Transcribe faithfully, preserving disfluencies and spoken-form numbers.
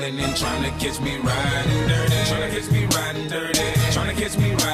rolling and trying to catch me riding dirty. Trying to catch me riding dirty. Trying to catch me riding